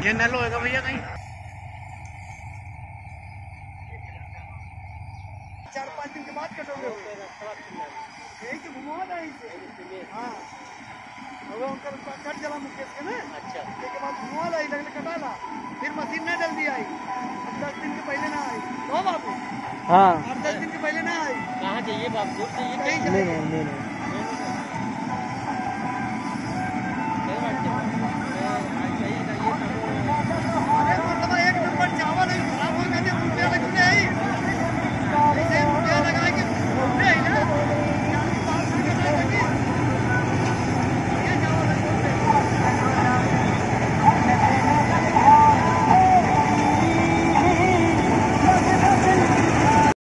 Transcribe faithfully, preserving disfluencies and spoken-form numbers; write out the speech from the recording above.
ये नल होएगा भैया कहीं चार पाँच दिन के बाद कटोगे यही तो घुमा रहा है। हाँ कट जला मुकेश के ना। अच्छा के बाद घुमा लाई लगने कटा ला फिर मशीन ना जल्दी आई दस दिन के पहले ना आई तो बाबू। हाँ आठ दस दिन के पहले ना आई। कहाँ चाहिए बाबू? दूर चाहिए? नहीं नहीं नहीं।